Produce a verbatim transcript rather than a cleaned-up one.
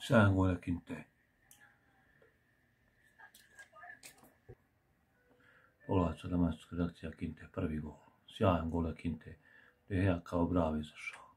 Sjajan gol Kinte. Pogledajte dramatsku reakcija Kinte, prvi gol. Sjajan gol Kinte, De Gea kao brav izašao.